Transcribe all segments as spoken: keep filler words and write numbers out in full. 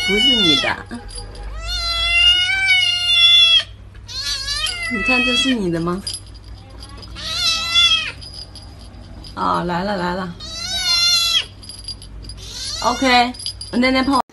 不是你的。你看这是你的吗？啊、哦，来了来了。OK， 我奶奶泡。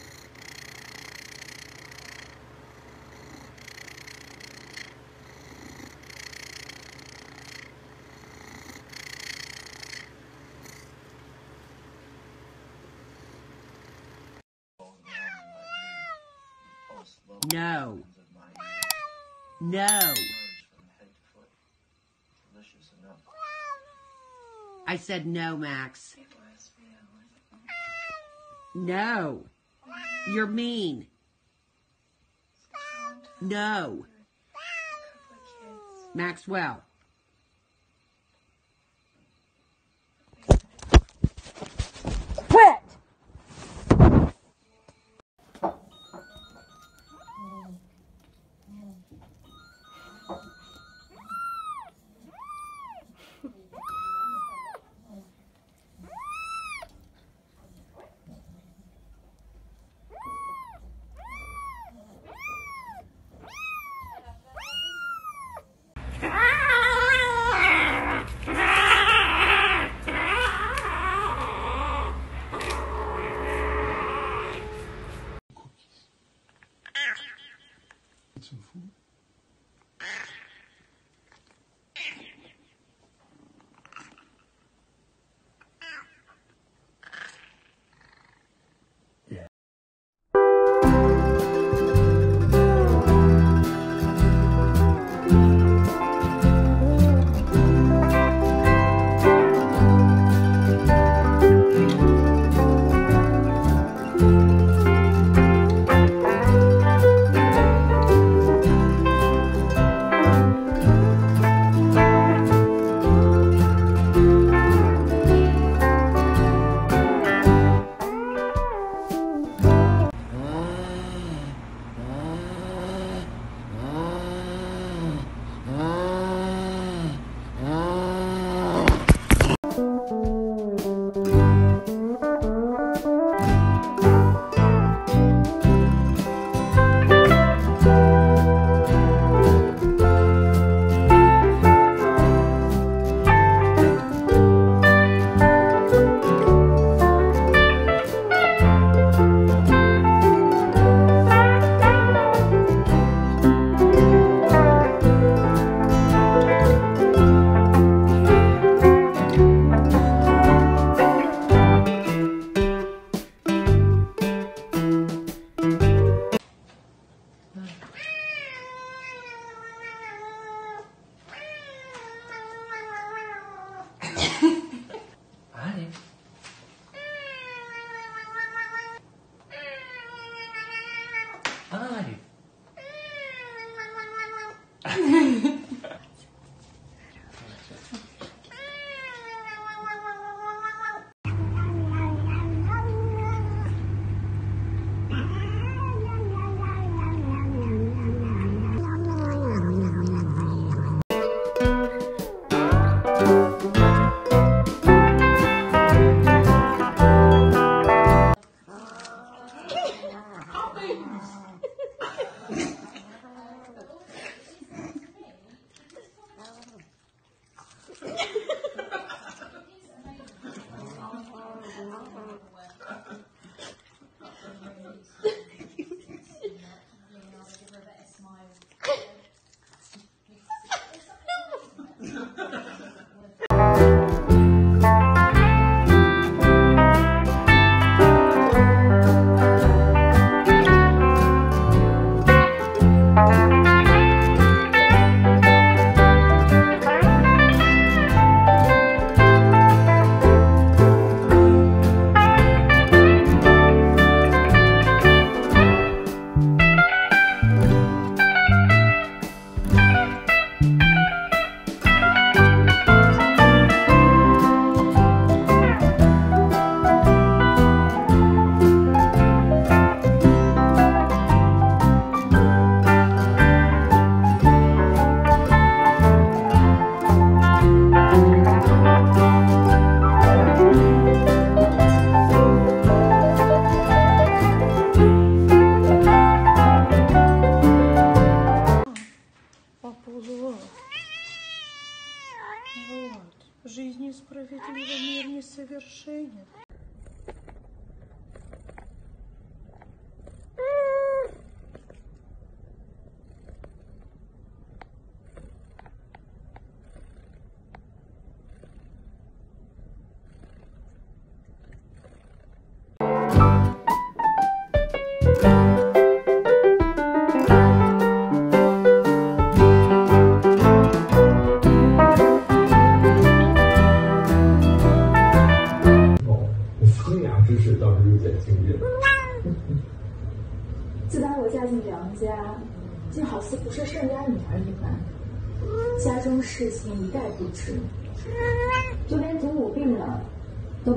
No. No. I said no, Max. No. You're mean. No. Maxwell. Quit! Some food. завершение. 自打我嫁进梁家，竟好似不是盛家女儿一般，家中事情一概不知，就连祖母病了都。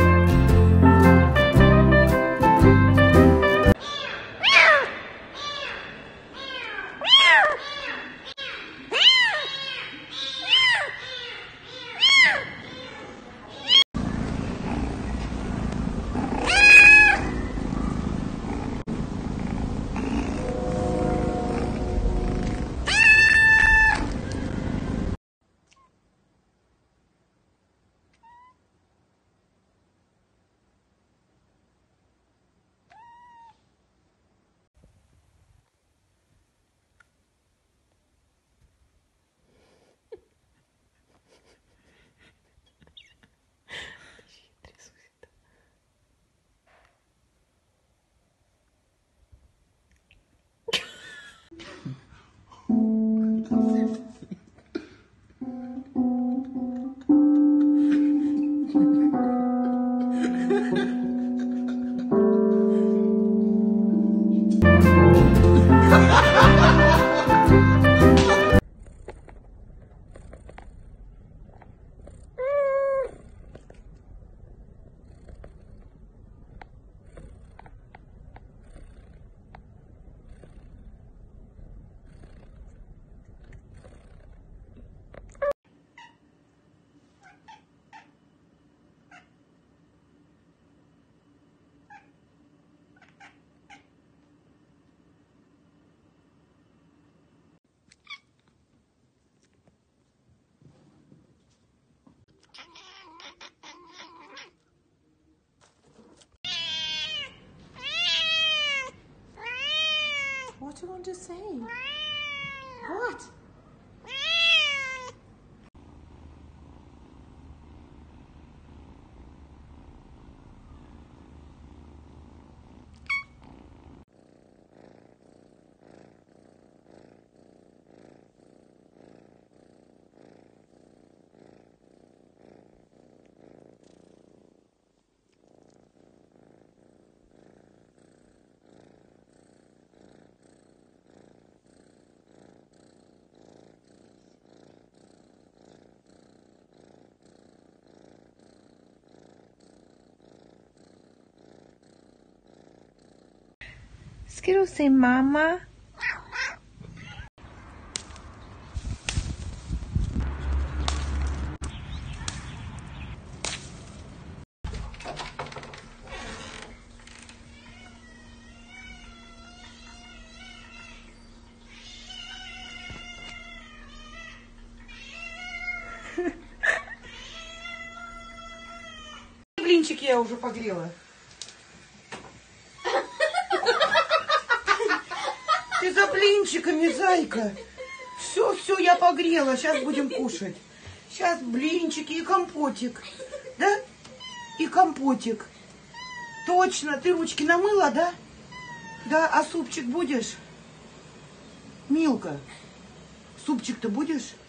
What do you want to say? What? Skittle say mama. Блинчики я уже погрела. Ты за блинчиками, зайка. Все, все, я погрела. Сейчас будем кушать. Сейчас блинчики и компотик. Да? И компотик. Точно, ты ручки намыла, да? Да, а супчик будешь? Милка, супчик-то будешь?